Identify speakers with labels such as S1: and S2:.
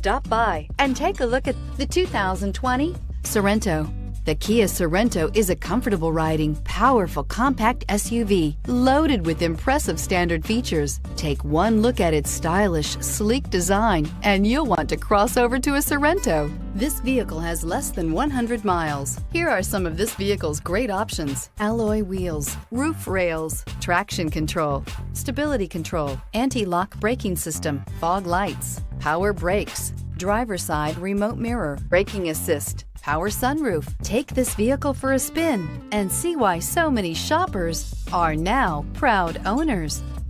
S1: Stop by and take a look at the 2020 Sorento. The Kia Sorento is a comfortable riding, powerful compact SUV loaded with impressive standard features. Take one look at its stylish, sleek design and you'll want to cross over to a Sorento. This vehicle has less than 100 miles. Here are some of this vehicle's great options: alloy wheels, roof rails, traction control, stability control, anti-lock braking system, fog lights, power brakes, driver's side remote mirror, braking assist, power sunroof. Take this vehicle for a spin and see why so many shoppers are now proud owners.